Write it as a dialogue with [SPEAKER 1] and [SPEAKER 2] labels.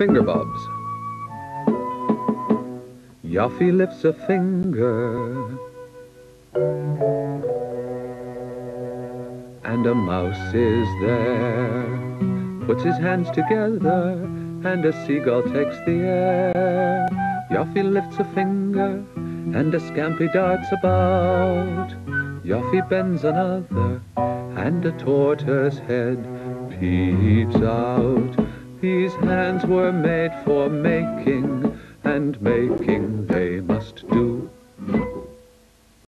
[SPEAKER 1] Fingerbobs. Yoffy lifts a finger, and a mouse is there. Puts his hands together, and a seagull takes the air. Yoffy lifts a finger, and a scampi darts about. Yoffy bends another, and a tortoise head peeps out. These hands were made for making, and making they must do.